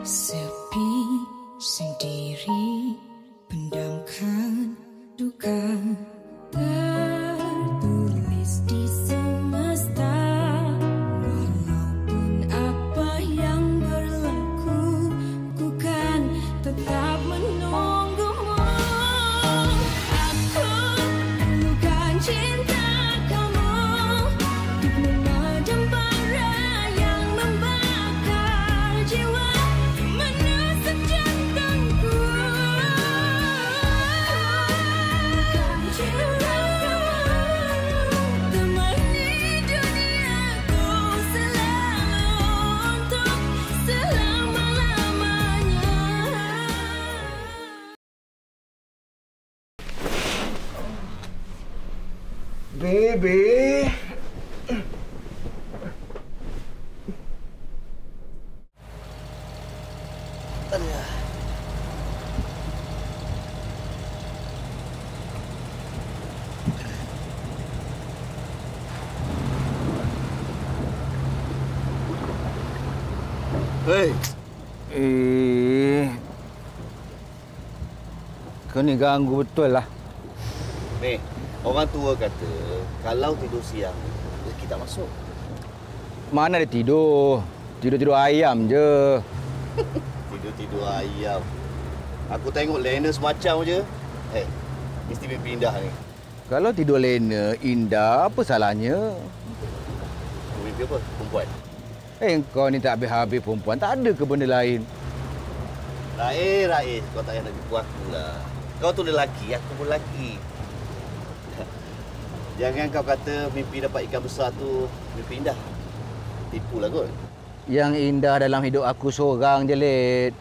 Sepi sendiri, pendamkan duka, tertulis di semesta. Walaupun apa yang berlaku, ku kan tetap menunggumu. Aku bukan cinta kamu, untuk memadam bara yang membakar jiwa. Baby. Hei. Kau ni ganggu betul lah. Ni, orang tua kata kalau tidur siang, rezeki tak masuk. Mana ada tidur? Tidur-tidur ayam je. Tidur-tidur ayam. Aku tengok Lena semacam je. Mesti mimpi indah ni. Kalau tidur lena indah, apa salahnya? Kau mimpi apa? Perempuan? Kau ni tak habis-habis perempuan. Tak ada ke benda lain? Raih. Kau tak payah nak tipu aku lah. Kau tu lelaki, aku pun lelaki. Jangan kau kata mimpi dapat ikan besar tu mimpi indah. Tipulah kot. Yang indah dalam hidup aku seorang je, Lid.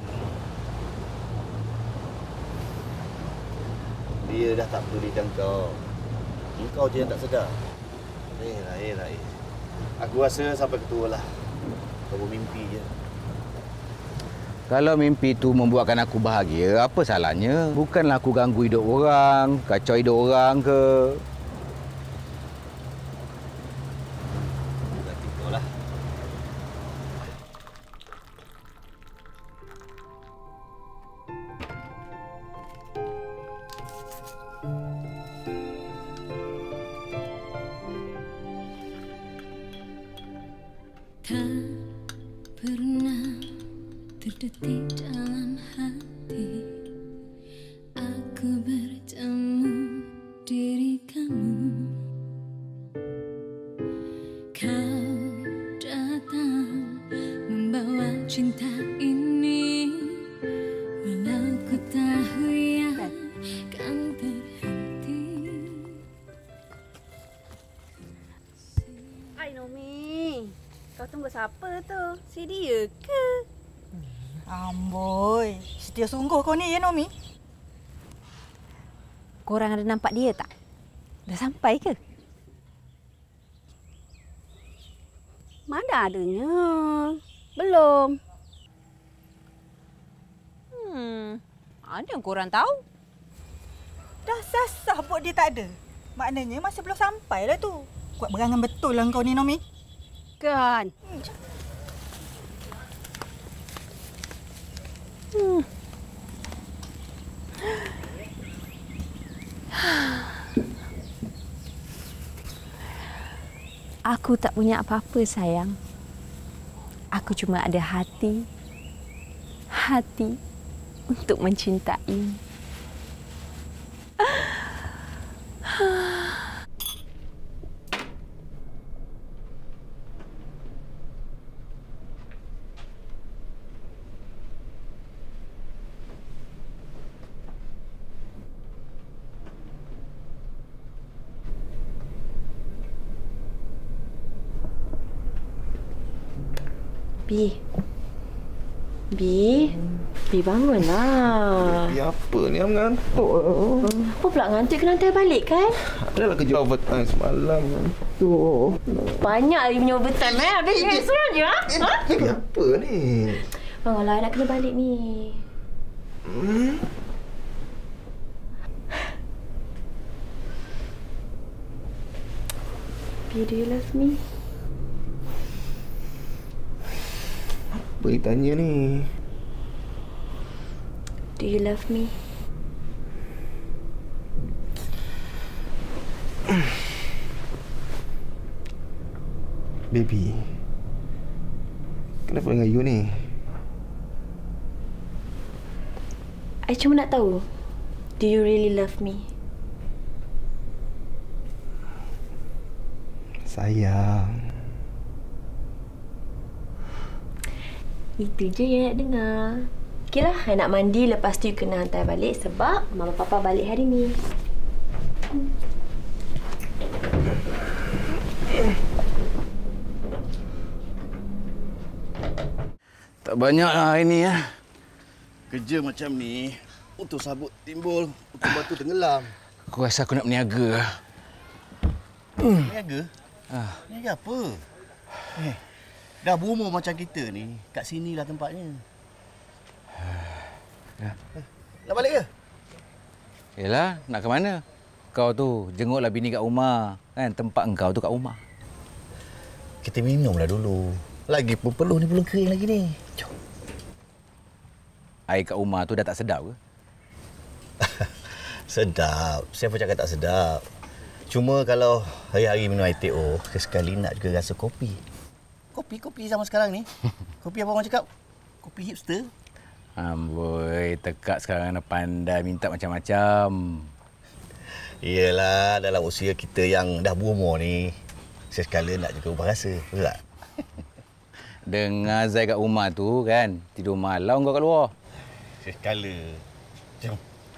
Dia dah tak pedulikan kau. Kau je yang tak sedar. Raih. Aku rasa sampai ketua lah. Kau bermimpi je. Kalau mimpi tu membuatkan aku bahagia, apa salahnya? Bukanlah aku ganggu hidup orang, kacau hidup orang ke. Berarti kau lah. Tak pernah terdetik dalam hati aku bertemu diri kamu. Kau datang membawa cinta ini, walau ku tahu yang kan terhenti. Hai Nomi, kau tunggu siapa tu? Si dia ke? Amboi, setia sungguh kau ni ya, Nomi. Korang ada nampak dia tak? Dah sampai ke? Mana adanya? Belum. Ada yang korang tahu? Dah sasah pun dia tak ada. Maknanya masih belum sampai lah tu. Kuat berangan betul lah kau ni, Nomi. Kan? Aku tak punya apa-apa, sayang. Aku cuma ada hati. Hati untuk mencintai. Bi bangunlah. Bi apa ni? Aku ngantuk. Apa pula ngantuk? Kena hantar balik kan? Adalah kerja overtime semalam. Banyak lagi punya overtime Habis suruh je Bi apa ni? Bangunlah, nak kena balik ni. Bi, do you love me? Apa dia tanya ni? Do you love me? Baby, kenapa dengan you ni? I cuma nak tahu, do you really love me? Sayang. Itu je yang nak dengar. Okeylah, I nak mandi, lepas tu you kena hantar balik sebab Mama Papa balik hari ni. Tak banyaklah hari ni ya. Kerja macam ni, untuk sabut timbul, untuk batu tenggelam. Aku rasa aku nak berniaga. Niaga? Niaga apa? Dah berumur macam kita ni, kat sinilah tempatnya. Nak balik ke? Yelah, nak ke mana? Kau tu jenguklah bini kat rumah. Kan tempat engkau tu kat rumah. Kita minumlah dulu. Lagi pun peluh ni belum kering lagi ni. Jom. Air kat rumah tu dah tak sedap ke? Sedap. Siapa cakap tak sedap? Cuma kalau hari-hari minum air teh, sekali nak juga rasa kopi. Kopi zaman sekarang ni. Kopi apa orang cakap? Kopi hipster. Amboi, tekak sekarang dah pandai minta macam-macam. Yelah, dalam usia kita yang dah berumur ni, sekala nak juga ubah rasa. Betul tak? Dengar Zai kat rumah tu kan, tidur malam kau kat luar. Sekala. Jom.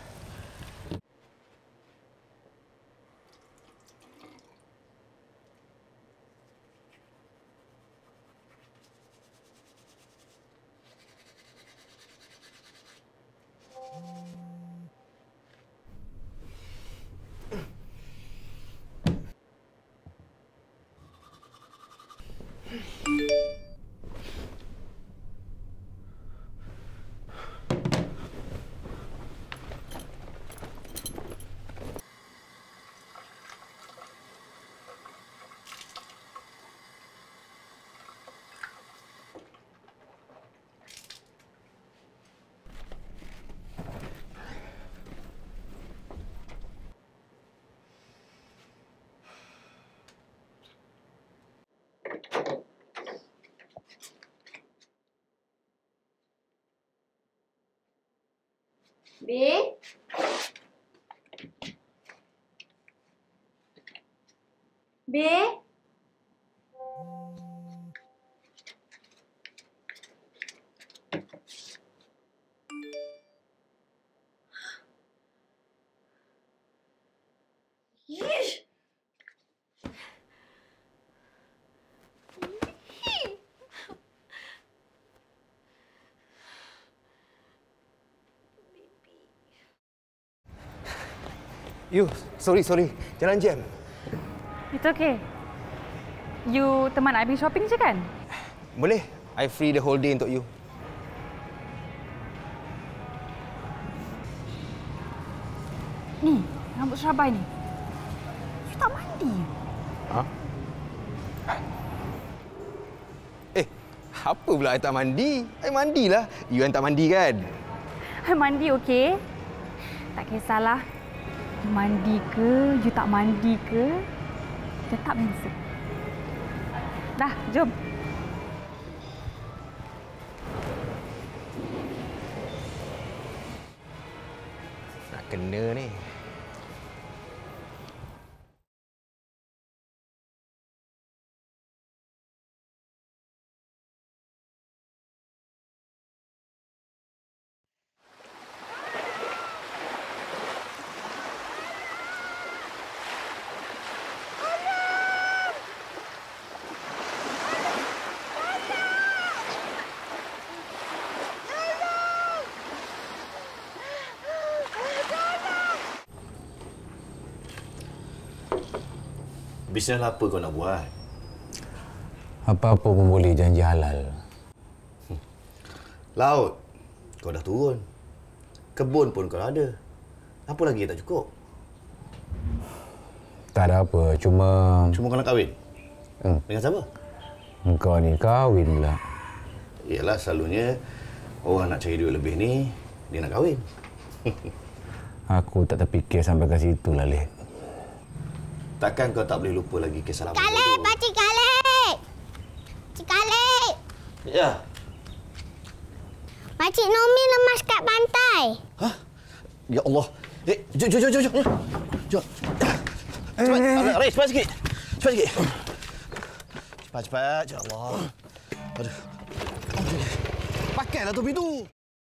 Babe? Babe? Yeesh! You, sorry. Jalan jam. It's okay. You teman I pergi shopping je kan? Boleh? I free the whole day untuk you. Ni, rambut serabai ni. You tak mandi. Ha? Apa pula I tak mandi? I mandilah. You yang tak mandi kan? I mandi, okey? Tak kisahlah. You mandi ke, you tak mandi ke, tetap handsome. Dah, jom. Nak kena ni. Bisnes apa kau nak buat? Apa-apa pun boleh janji halal. Laut, kau dah turun. Kebun pun kau ada. Apa lagi yang tak cukup? Tak ada apa, cuma Cuma kau nak kahwin? Dengan siapa? engkau ni kahwin pula. Yalah, selalunya orang nak cari duit lebih ni dia nak kahwin. Aku tak terfikir sampai ke situ lah, Lek. Takkan kau tak boleh lupa lagi kisah lama Khalid, Pakcik Khalid! Cik Khalid! Ya. Pakcik Nomi lemas kat pantai. Hah? Ya Allah. Jom. Jom. Cepat. Ray, cepat sikit. Cepat. Ya Allah. Aduh. Pakailah topi tu.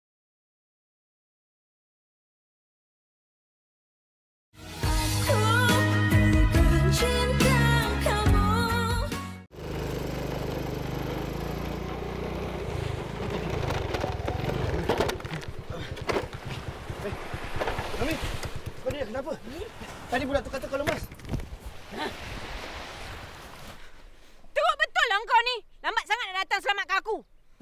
Mami, kau ni kenapa? Tadi pula tu kata kau lemas. Teruk betul lah kau ni. Lambat sangat nak datang selamatkan aku.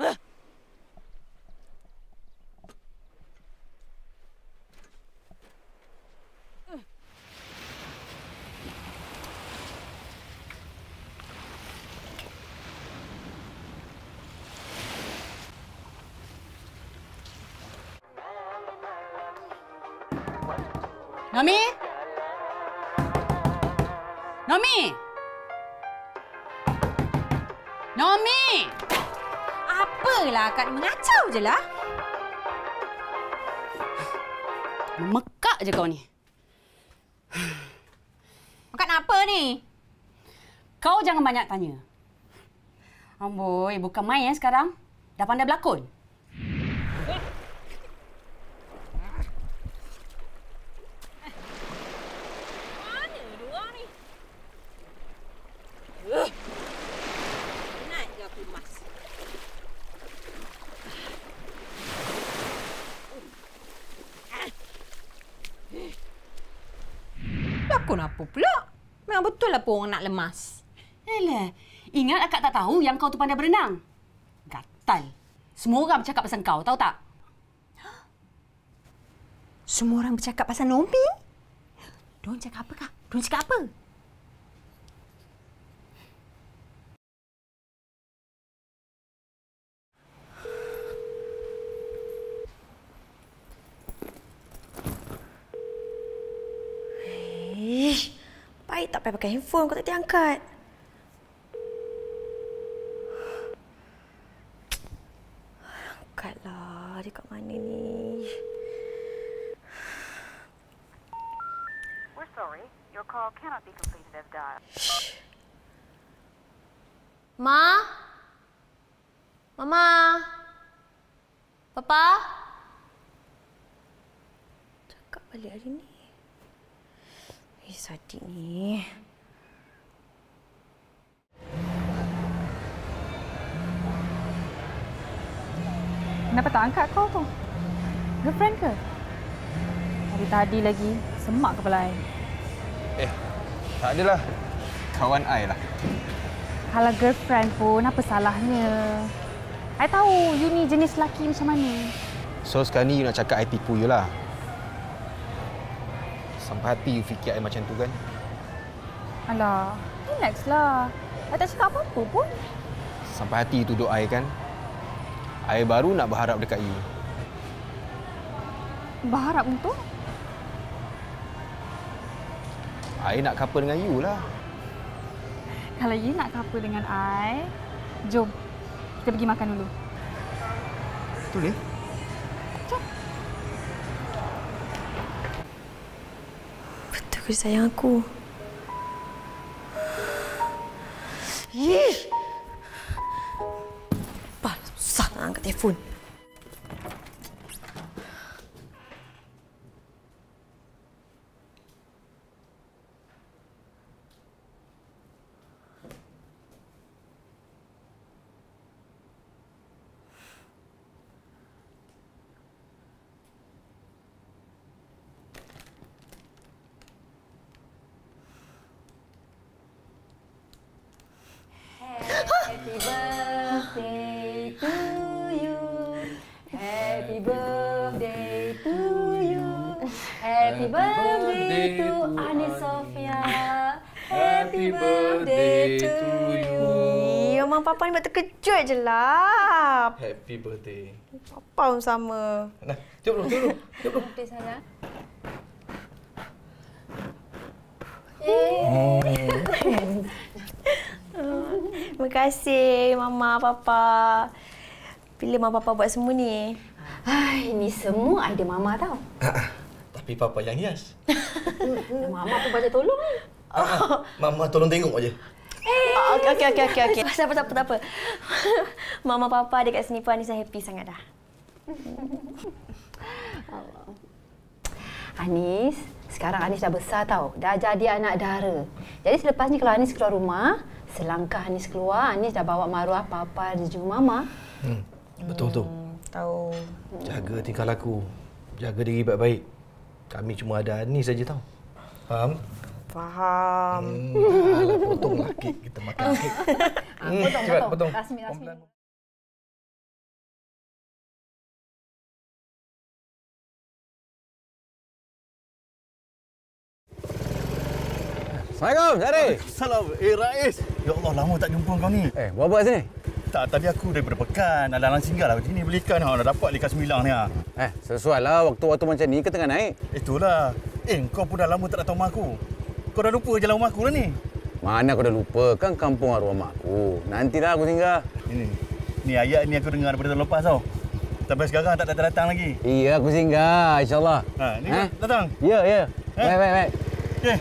Nomi? Apalah akak ni mengacau je lah. Mekak je kau ni. Akak nak apa ni? Kau jangan banyak tanya. Amboi, bukan main sekarang. Dah pandai berlakon. Lakon apa pula? Memang betul lah pun orang nak lemas. Alah, ingat akak tak tahu yang kau tu pandai berenang? Gatal. Semua orang bercakap pasal kau, tahu tak? Semua orang bercakap pasal Nomi? Diorang cakap apa, Kak? Diorang cakap apa? Baik tak payah pakai handphone, kau tak angkat. Angkatlah, dia kat mana ni? We're sorry, your call cannot be completed as dialed. Ma? Mama? Papa? Cakap balik hari ni. Sadik ni. Kenapa tak angkat kau tu? Girlfriend ke? Dari tadi lagi, semak kepala I. Tak adalah. Kawan I lah. Kalau girlfriend pun, apa salahnya? I tahu you ni jenis lelaki macam mana. So sekarang ni you nak cakap I tipu you lah. Sampai hati you fikir I macam tu kan? Alah, relax lah. I tak cakap apa-apa pun. Sampai hati you tuduh I kan? I baru nak berharap dekat you. Berharap untuk? I nak couple dengan you lah. Kalau you nak couple dengan I, jom. Kita pergi makan dulu. Betul eh? Betul ke sayang aku? Ish! Bah, susah nak angkat telefon. Happy birthday to you. Happy birthday to you. Happy birthday to Ani Sofia. Happy birthday to you. Mama Mama Papa ni buat terkejut je lah. Happy birthday. Papa pun sama. Nah, jom dulu. Happy sayang. Terima kasih Mama Papa. Bila Mama Papa buat semua ni? Ini semua idea Mama tau. Tapi Papa yang hias. Mama pun baca tolong ni. Mama tolong tengok aje. Okey. Tak apa. Mama Papa dekat sini pun Anis dah happy sangat dah. Anis, sekarang Anis dah besar tau. Dah jadi anak dara. Jadi selepas ni kalau Anis keluar rumah, selangkah Anis keluar, Anis dah bawa maruah Papa di jumpa Mama. Betul. Tahu. Jaga tingkah laku. Jaga diri baik-baik. Kami cuma ada Anis saja tau. Faham? Faham. Alah, potonglah kek. Kita makan kek. Potong. Rasmi. Assalamualaikum, Syarif. Salam. Rais. Ya Allah, lama tak jumpa kau ni. Buat apa sini? Tak, tadi aku daripada pekan. Alang singgah lah sini beli ikan. Dah dapat ikan 9 ni. Sesuai lah waktu-waktu macam ni ke tengah naik. Itulah. Kau pun dah lama tak datang rumah aku. Kau dah lupa jalan rumah aku lah ni. Mana aku dah lupa, kan kampung arwah mak aku. Nantilah aku singgah. Ni ayat ni aku dengar daripada tahun lepas tau. Sampai sekarang tak datang lagi. Iya, aku singgah, insyaAllah. Ni datang? Ya. Baik. Okey.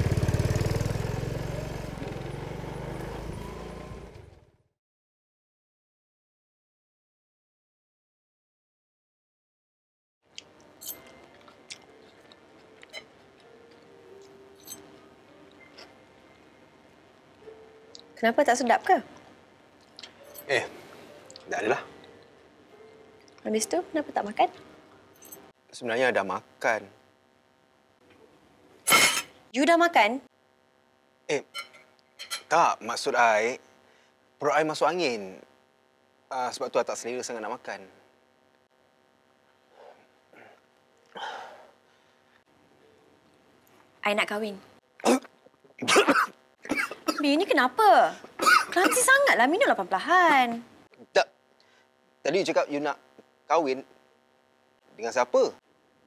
Kenapa tak sedap ke? Tak adalah. Habis tu, kenapa tak makan? Sebenarnya dah makan. You dah makan? Tak, maksud I, perut I masuk angin. Sebab tu I tak selera sangat nak makan. I nak kahwin. Bi, ni kenapa? Kelanti sangatlah. Minumlah perlahan. Tak. Tadi you cakap you nak kahwin dengan siapa?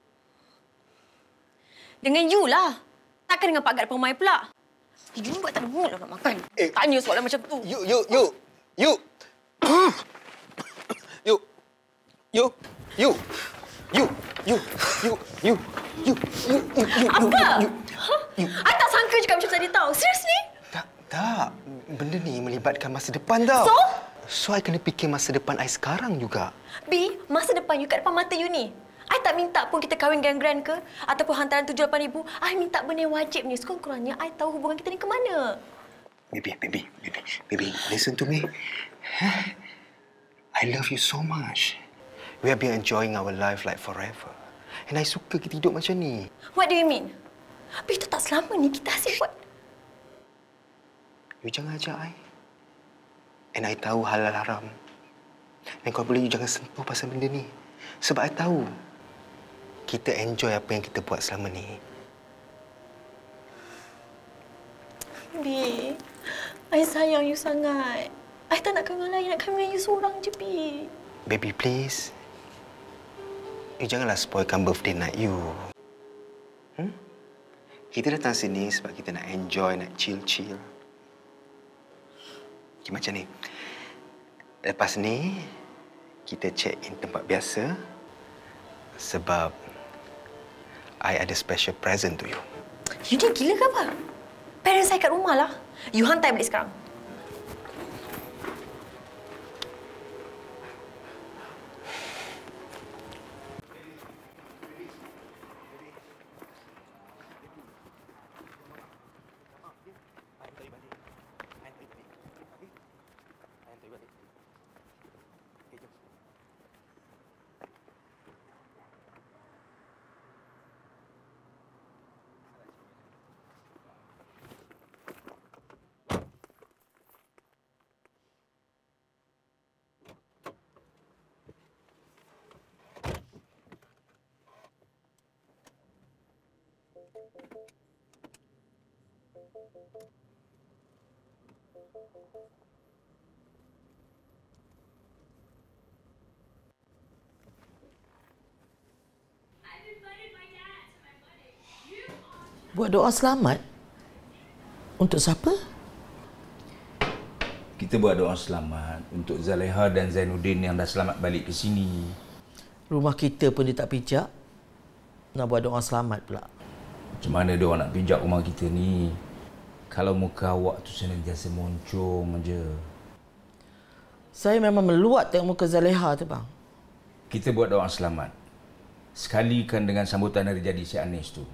Dengan you lah. Takkan dengan Pak Gad Permai pula. You ni buat tak ada mood lah nak makan. Tanya soalan macam tu. Apa? I tak sangka cakap macam tadi tau. Seriously? Tak. Benda ni melibatkan masa depan tau. So, I kena fikir masa depan I sekarang juga. Bi, masa depan you kat depan mata you ni. I tak minta pun kita kahwin grand-grand ke ataupun hantaran 7-8 ribu. I minta benda yang wajib ni. Sekurang-kurangnya I tahu hubungan kita ni ke mana. Baby, listen to me. I love you so much. We have been enjoying our life like forever. And I suka kita hidup macam ni. What do you mean? Bi, itu tak selama ni kita asyik buat. You jangan ajak I. And I tahu halal haram. Dan kalau boleh, you jangan sentuh pasal benda ni. Sebab I tahu kita enjoy apa yang kita buat selama ni. Bi, I sayang you sangat. I tak nak kahwin dengan lain, nak kahwin dengan you seorang je, Bi. Baby, please. You janganlah spoilkan birthday night you. Kita datang sini sebab kita nak enjoy, nak chill-chill. Okay, macam ni. Lepas ni, kita check in tempat biasa sebab I ada special present to you. You ni gila ke apa? Parents saya kat rumah lah. You hantar balik sekarang. Buat doa selamat? Untuk siapa? Kita buat doa selamat untuk Zaleha dan Zainuddin yang dah selamat balik ke sini. Rumah kita pun dia tak pijak. Nak buat doa selamat pula. Macam mana dia orang nak pijak rumah kita ni? Kalau muka awak tu senantiasa moncong aja. Saya memang meluat tengok muka Zaleha tu, bang. Kita buat doa selamat. Sekalikan dengan sambutan hari jadi si Anis tu.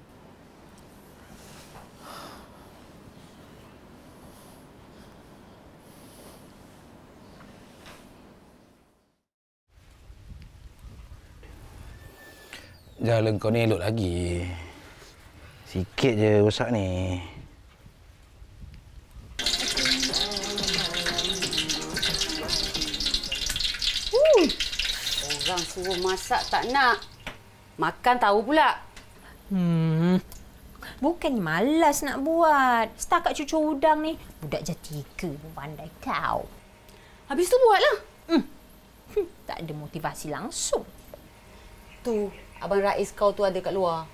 Jalan kau ni elok lagi. Sikit je rosak ni. Orang suruh masak tak nak. Makan tahu pula. Bukannya malas nak buat. Setakat cucur udang ni, budak Jatika pun pandai kau. Habis tu buatlah. Tak ada motivasi langsung. Tu, Abang Rais kau tu ada kat luar.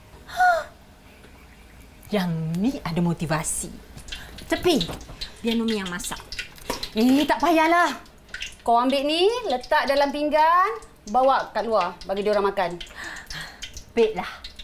Yang ni ada motivasi. Tepi, biar Nomi yang masak. Tak payahlah. Kau ambil ni, letak dalam pinggan, bawa kat luar bagi dia orang makan. Baiklah.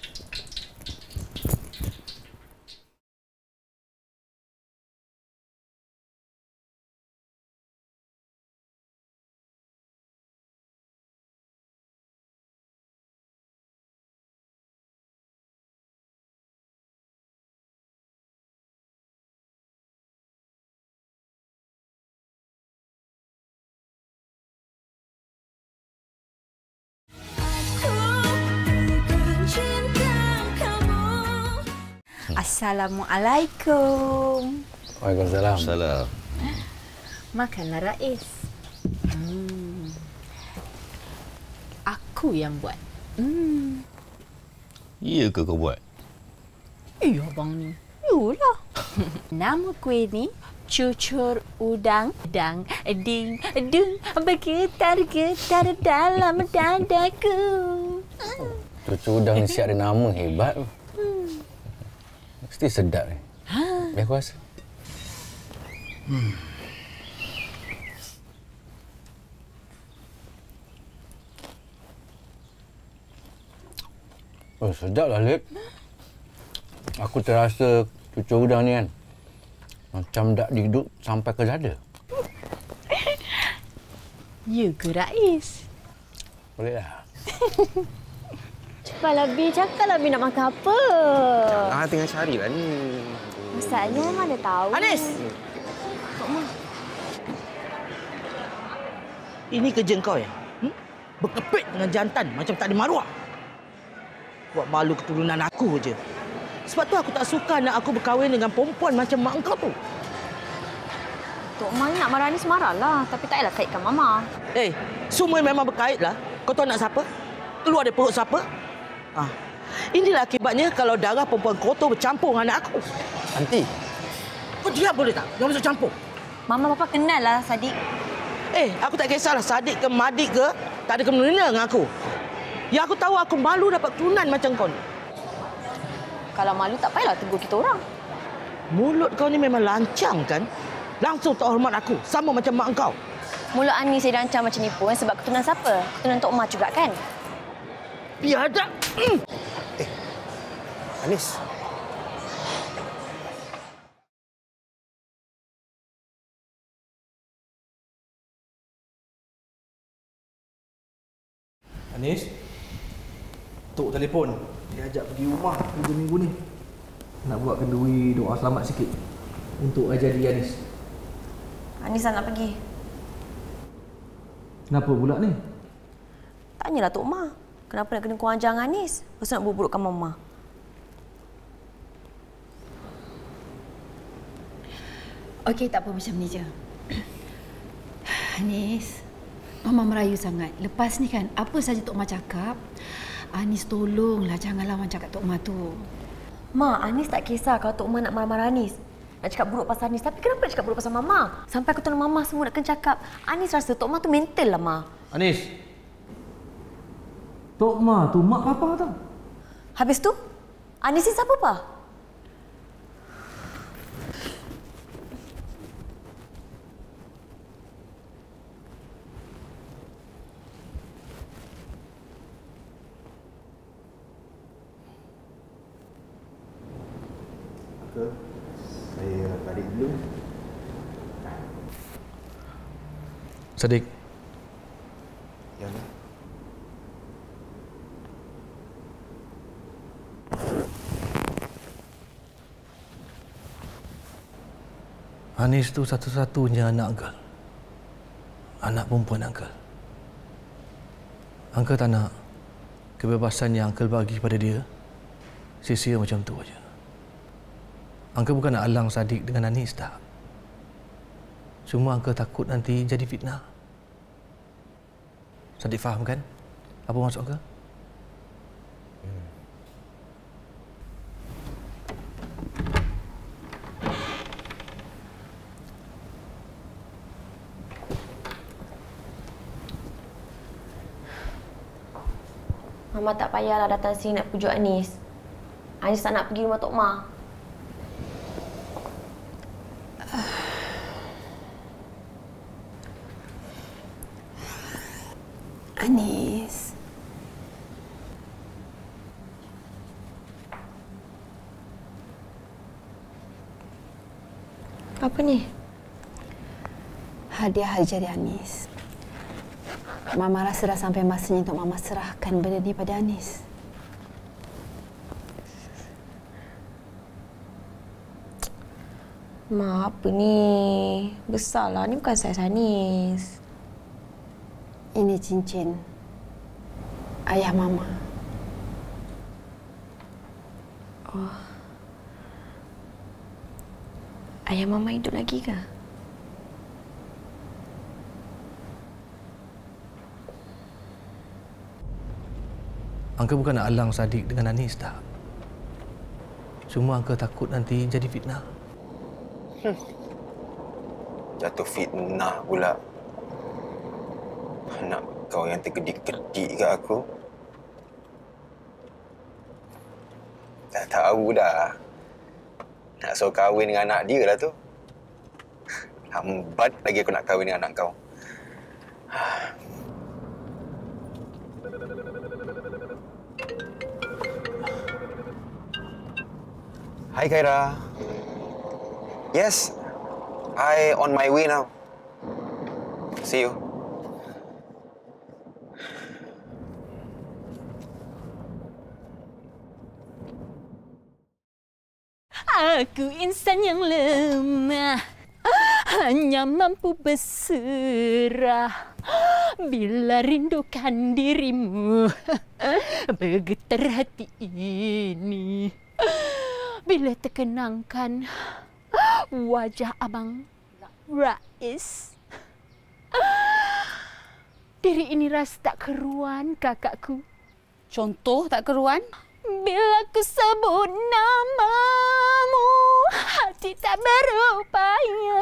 Assalamualaikum. Waalaikumsalam. Salam. Makanlah Rais. Aku yang buat. Ya ke kau buat? Ya, abang ni. Yalah. Nama kuih ni cucur udang dang ding dung bergetar-getar dalam dadaku. Cucu udang ni siap ada nama hebat. Mesti sedap ni. Biar aku rasa. Oh, sedap lah, Lip. Aku terasa cucur udang ni kan, macam dak diduk sampai ke dada. Ya ke, Rais? Boleh lah. Cepatlah, Bi. Cakaplah Bi nak makan apa. Tengah carilah ni. Masalahnya mana tahu. Anis! Tok Ma. Ini kerja kau ya? Berkepit dengan jantan macam tak ada maruah. Buat malu keturunan aku je. Sebab tu aku tak suka anak aku berkahwin dengan perempuan macam mak engkau tu. Tok Ma nak marah Anis marahlah. Tapi tak payahlah kaitkan Mama. Semua memang berkaitlah. Kau tahu nak siapa? Keluar dari perut siapa? Inilah akibatnya kalau darah perempuan kotor bercampur dengan anak aku. Nanti. Kau diam boleh tak? Jangan masuk campur. Mama Papa kenal lah Sadiq. Aku tak kisahlah Sadiq ke Madik ke. Tak ada kena-mena dengan aku. Yang aku tahu aku malu dapat keturunan macam kau ni. Kalau malu tak payahlah tegur kita orang. Mulut kau ni memang lancang kan? Langsung tak hormat aku. Sama macam mak kau. Mulut Anis saya rancang macam ni pun sebab keturunan siapa? Keturunan Tok Ma juga kan? Biadab. Anis. Anis, Tok telefon. Dia ajak pergi rumah 3 minggu ni. Nak buat kenduri doa selamat sikit untuk ajali Anis. Anis nak pergi. Kenapa pula ni? Tanyalah Tok Ma. Kenapa nak kena kurang ajar dengan Anis? Pasal nak buruk-burukkan Mama. Okey, tak apa macam ni je. Anis, Mama merayu sangat. Lepas ni kan, apa saja Tok Ma cakap, Anis tolonglah jangan lawan cakap Tok Ma tu. Ma, Anis tak kisah kalau Tok Ma nak marah-marah Anis. Nak cakap buruk pasal Anis. Tapi kenapa nak cakap buruk pasal Mama? Sampai keturunan Mama semua nak kena cakap. Anis rasa Tok Ma tu mental lah, Ma. Anis. Tok Ma tu mak papa tau. Habis tu, Anis ni siapa, Pa? Uncle, saya balik dulu. Sadiq. Ya, Bang. Anis tu satu-satunya anak Uncle. Anak perempuan Uncle. Uncle tak nak kebebasan yang Uncle bagi pada dia sia-sia macam tu aja. Uncle bukan nak alang Sadiq dengan Anis tak. Cuma Uncle takut nanti jadi fitnah. Sadiq faham kan apa maksud Uncle? Mama tak payahlah datang sini nak pujuk Anis. Anis tak nak pergi rumah Tok Ma. Anis. Apa ni? Hadiah dari Anis. Mama rasa dah sampai masanya untuk Mama serahkan benda ni pada Anis. Ma, apa ni? Besarlah. Ni bukan saiz Anis. Ini cincin ayah Mama. Oh. Ayah Mama hidup lagi ke? Uncle bukan nak alang Sadiq dengan Anis tak. Cuma Uncle takut nanti jadi fitnah. Jatuh fitnah pula. Anak kau yang tergedik-gedik kat aku. Dah tahu dah. Nak suruh kahwin dengan anak dia lah tu. Lambat lagi aku nak kahwin dengan anak kau. Hi Khaira. Yes, I on my way now. See you. Aku insan yang lemah, hanya mampu berserah bila rindukan dirimu. Bergetar hati ini bila terkenangkan wajah Abang Rais. Diri ini rasa tak keruan, kakakku. Contoh tak keruan? Bila ku sebut namamu, hati tak berupaya.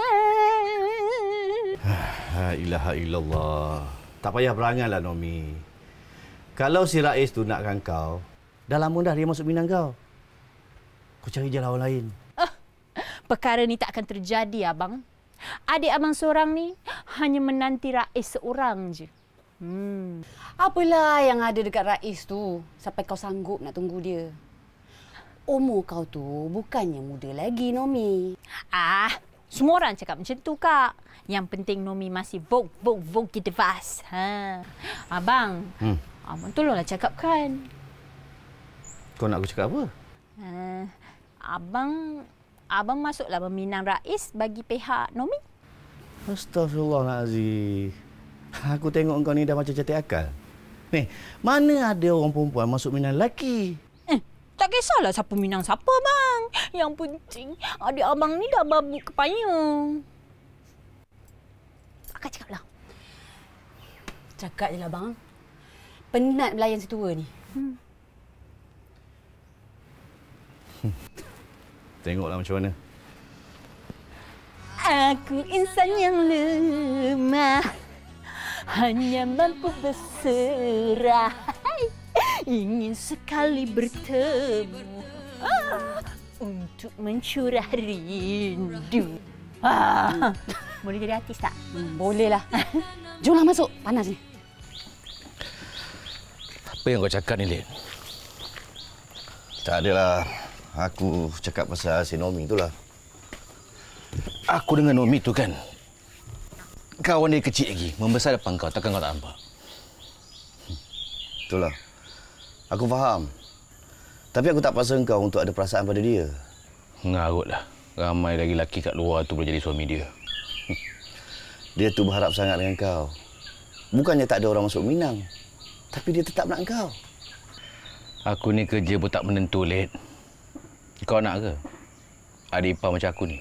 La ilaha illallah. Tak payah beranganlah, Nomi. Kalau si Rais tu nakkan kau, dah lama dah dia masuk minang kau. Kau cari je lawan lain. Perkara ni tak akan terjadi, Abang. Adik Abang seorang ni hanya menanti Rais seorang je. Apalah yang ada dekat Rais tu sampai kau sanggup nak tunggu dia. Umur kau tu bukannya muda lagi, Nomi. Semua orang cakap macam tu, Kak. Yang penting Nomi masih vogue kita fast. Abang, Abang tolonglah cakapkan. Kau nak aku cakap apa? Abang masuklah meminang Rais bagi pihak Nomi. Astaghfirullahalazim. Aku tengok kau ni dah macam catik akal. Ni, mana ada orang perempuan masuk minang lelaki? Tak kisahlah siapa minang siapa, bang. Yang penting adik abang ni dah babuk ke payung. Akak cakaplah. Cakap je lah, bang. Penat belayan si tua ni. Tengoklah macam mana. Aku insan yang lemah, hanya mampu berserah. Ingin sekali bertemu untuk mencurah rindu. Boleh jadi artis tak? Bolehlah. Jomlah masuk. Panas ni. Apa yang kau cakap ni, Lin? Tak adalah. Aku cakap pasal si Nomi itulah. Aku dengan Nomi tu kan, kawan dia kecil lagi, membesar depan kau, takkan kau tak nampak? Itulah. Aku faham. Tapi aku tak paksa kau untuk ada perasaan pada dia. Ngarutlah. Ramai lagi lelaki kat luar tu boleh jadi suami dia. Dia tu berharap sangat dengan kau. Bukannya tak ada orang masuk Minang. Tapi dia tetap nak kau. Aku ni kerja pun tak menentu, Lid. Kau nak ke? Adik ipar macam aku ni.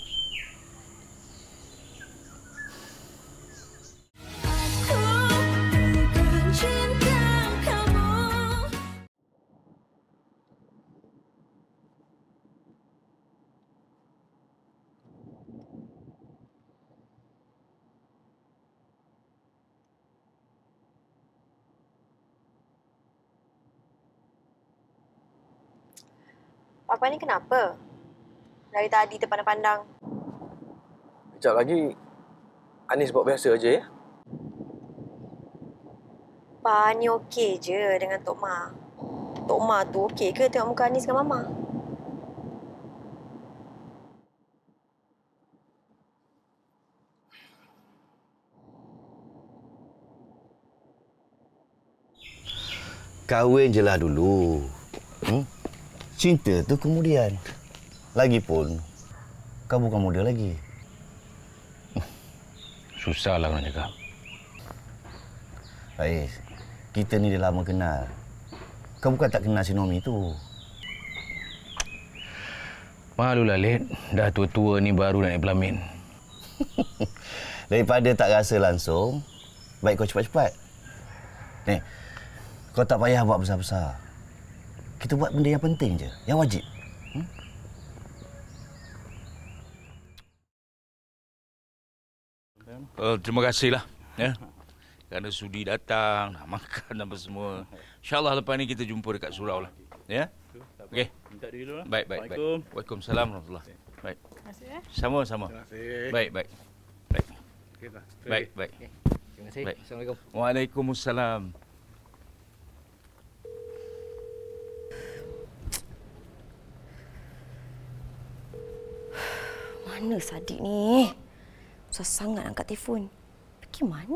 Papa ni kenapa? Dari tadi terpandang-pandang. Sekejap lagi, Anis buat biasa aja ya. Pa ni okey je dengan Tok Ma. Tok Ma tu okey ke tengok muka Anis dengan Mama? Kahwin je lah dulu. Cinta tu kemudian. Lagipun, kau bukan muda lagi. Susahlah nak cakap. Faiz, kita ni dah lama kenal. Kau bukan tak kenal si Nomi tu. Malulah, Lid. Dah tua-tua ni baru nak naik pelamin. Daripada tak rasa langsung, baik kau cepat-cepat. Ni, kau tak payah buat besar-besar. Kita buat benda yang penting je, yang wajib. Terima kasihlah ya. Kerana sudi datang, nak makan apa semua. InsyaAllah lepas ni kita jumpa dekat surau lah. Ya? Okey. Minta diri dulu lah. Baik, baik, baik. Waalaikumsalam warahmatullahi. Baik. Terima kasih ya. Sama-sama. Terima kasih. Baik, baik. Baik. Okey, Pak. Baik, baik. Terima kasih. Baik. Assalamualaikum. Waalaikumsalam. Mana Sadik ni? Susah sangat angkat telefon. Pergi mana?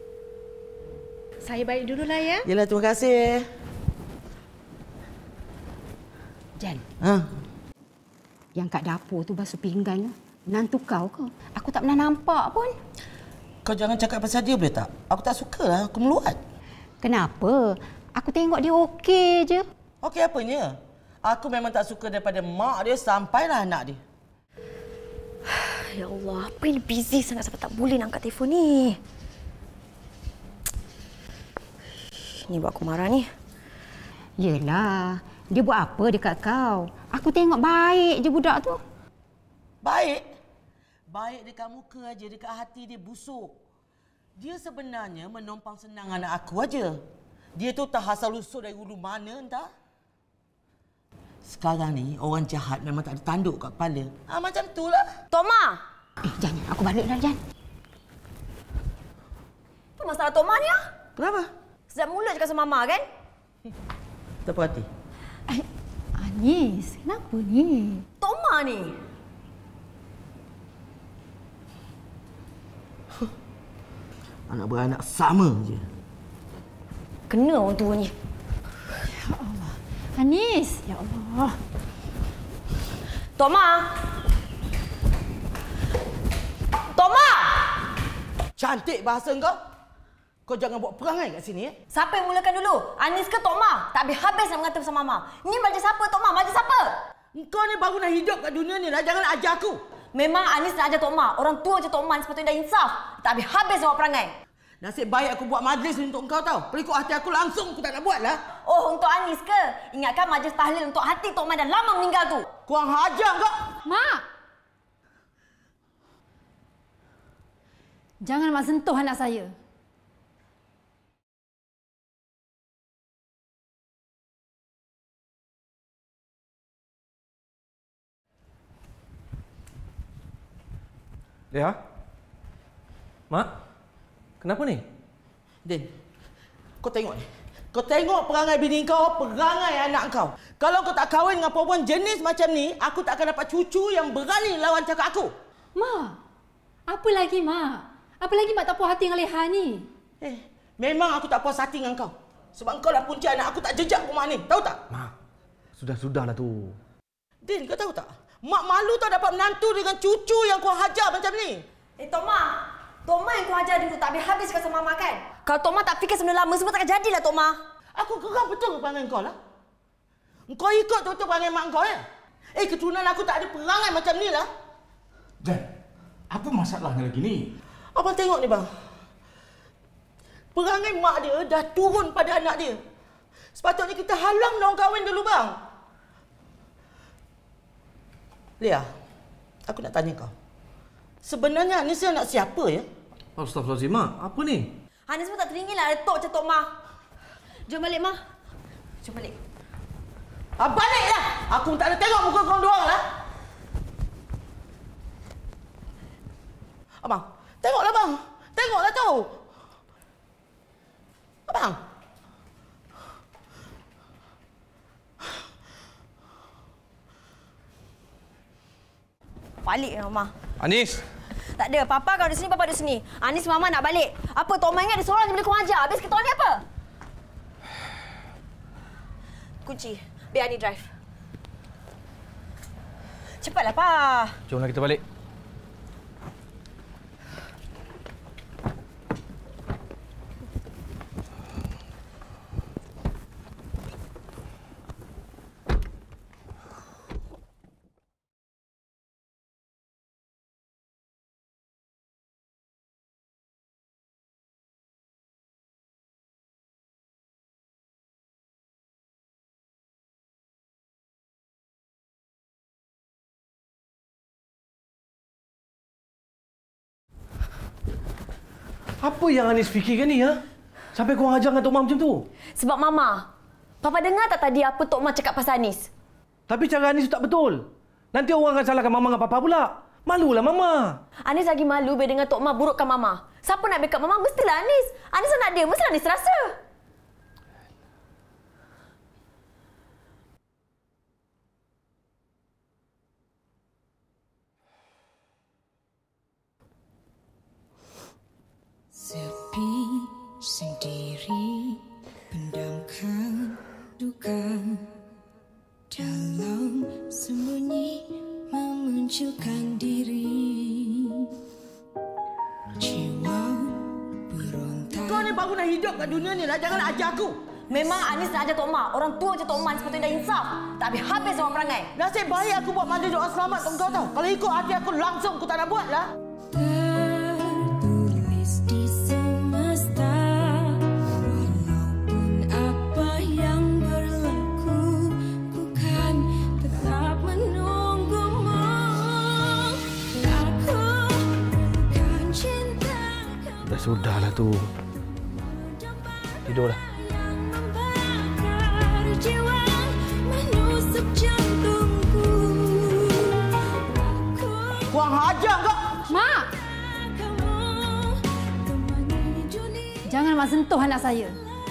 Saya balik dululah ya. Yelah, terima kasih. Jan. Ha? Yang kat dapur tu basuh pinggan. Menantu kau ke? Aku tak pernah nampak pun. Kau jangan cakap pasal dia boleh tak? Aku tak suka lah. Aku meluat. Kenapa? Aku tengok dia okey je. Okey apanya? Aku memang tak suka daripada mak dia sampailah anak dia. Ya Allah, apa ini busy sangat sampai tak boleh nak angkat telefon ni. Ni buat aku marah ni. Yelah, dia buat apa dekat kau? Aku tengok baik je budak tu. Baik? Baik dekat muka aja, dekat hati dia busuk. Dia sebenarnya menumpang senang anak aku aja. Dia tu tak asal usul dari hulu mana entah. Sekarang ni orang jahat memang tak ada tanduk kat kepala. Macam tu lah. Tok Ma! Jangan, aku balik dah, Jan. Apa masalah Tok Ma ni? Kenapa? Sedap mulut cakap sama Mama kan? Tak puas hati. Anis, kenapa ni? Tok Ma ni. Anak beranak sama je. Kena orang tua ni. Ya Allah. Anis, ya Allah. Tok Ma! Tok Ma! Cantik bahasa kau. Kau jangan buat perangai kat sini. Siapa yang mulakan dulu? Anis ke Tok Ma? Tak habis-habis nak mengata bersama Mama. Ni majlis siapa Tok Ma? Majlis siapa? Kau ni baru nak hidup kat dunia ni lah. Jangan ajar aku. Memang Anis nak ajar Tok Ma. Orang tua je Tok Ma ni sepatutnya dah insaf. Tak habis-habis nak buat perangai. Nasib baik aku buat majlis untuk kau tahu. Perikut hati aku langsung aku tak nak buat lah. Oh, untuk Anis ke? Ingatkan majlis tahlil untuk hati Tok Ma dah lama meninggal tu. Kurang hajar kau. Mak! Jangan mak sentuh anak saya. Leah? Mak? Kenapa ni? Din, kau tengok ni. Kau tengok perangai bini kau, perangai anak kau. Kalau kau tak kahwin dengan perempuan jenis macam ni, aku tak akan dapat cucu yang berani lawan cakap aku. Ma, apa lagi, Ma? Apa lagi Mak tak puas hati dengan Leha ni? Memang aku tak puas hati dengan kau. Sebab kau dah punca anak aku tak jejak rumah ni. Tahu tak? Ma, sudahlah tu. Din, kau tahu tak? Mak malu tau dapat menantu dengan cucu yang kau hajar macam ni. Tok Ma yang kau hajar dulu tak habis-habis kau sama Mama kan? Kalau Tok Ma tak fikir sebenarnya lama, semua takkan jadilah Tok Ma. Aku geram betul perangai kau lah. Kau ikut betul perangai mak kau ya? Keturunan aku tak ada perangai macam ni lah. Jan, apa masalahnya lagi ni? Abang tengok ni bang. Perangai mak dia dah turun pada anak dia. Sepatutnya kita halang dia orang kahwin dulu bang. Lia, aku nak tanya kau. Sebenarnya Anis anak siapa ya? Astaghfirullahaladzim, Mak. Apa ni? Anis pun tak teringin lah ada tok macam Tok Ma. Jom balik, Ma. Jom balik. Baliklah! Aku tak ada tengok muka kau dua orang lah. Abang, tengoklah bang. Tengoklah tu. Abang. Balik Mama. Anis. Tak ada. Papa kau di sini, Papa di sini. Anis Mama nak balik. Apa Tok Ma ingat dia seorang je boleh kau ajar. Habis kita ni apa? Kunci. Biar Ani drive. Cepatlah, Pa. Jomlah kita balik. Apa yang Anis fikirkan ni, ya? Sampai kau ajar dengan Tok Ma macam tu? Sebab Mama. Papa dengar tak tadi apa Tok Ma cakap pasal Anis? Tapi cara Anis tu tak betul. Nanti orang akan salahkan Mama dengan Papa pula. Malulah Mama. Anis lagi malu bila dengar Tok Ma burukkan Mama. Siapa nak backup Mama? Mestilah Anis. Anis anak dia. Mestilah Anis rasa. Sepi sendiri, pendamkan duka, dalam sembunyi memunculkan diri. Jiwa berontak. Kau ni baru nak hidup kat dunia ni lah. Jangan ajar aku. Memang Anis nak ajar Tok Ma. Orang tua macam Tok Ma sepatutnya dah insaf. Tak habis-habis sama perangai. Nasib baik aku buat mandi doa selamat untuk kau tahu. Kalau ikut hati aku langsung aku tak nak buat lah. Tertulis di semesta, walaupun apa yang berlaku, ku kan tetap menunggumu. Aku bukan cinta. Dah sudahlah tu. Tidurlah. Jiwa menusuk jantungku. Kurang ajar kau. Mak! Jangan Mak sentuh anak saya.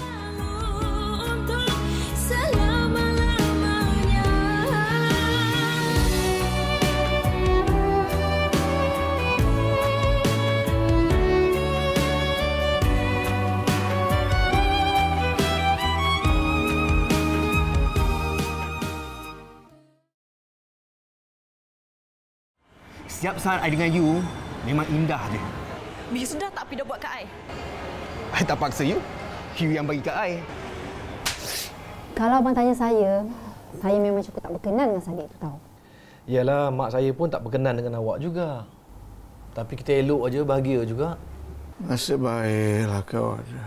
Setiap saat I dengan you memang indah je. Biar sudah tak Pi dah buat kat I. I tak paksa you. You yang bagi kat I. Kalau abang tanya saya memang cukup tak berkenan dengan Sadiq tu tahu. Yalah, mak saya pun tak berkenan dengan awak juga. Tapi kita elok aja, bahagia juga. Nasib baiklah kau ada.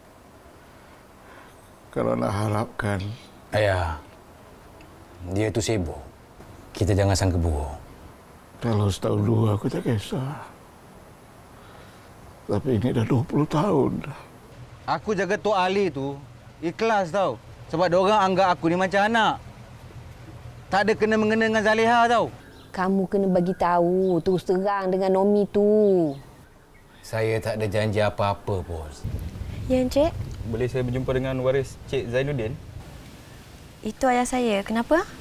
Kalau nak harapkan. Ayah, dia tu sibuk. Kita jangan sangka buruk. Kalau setahun dua aku tak kisah. Tapi ini dah 20 tahun dah. Aku jaga Tok Ali tu ikhlas tau. Sebab diorang anggap aku ni macam anak. Tak ada kena-mengena dengan Zaliha tau. Kamu kena bagi tahu terus terang dengan Nomi tu. Saya tak ada janji apa-apa, bos. Ya, Encik. boleh saya berjumpa dengan waris Cik Zainuddin? Itu ayah saya. Kenapa?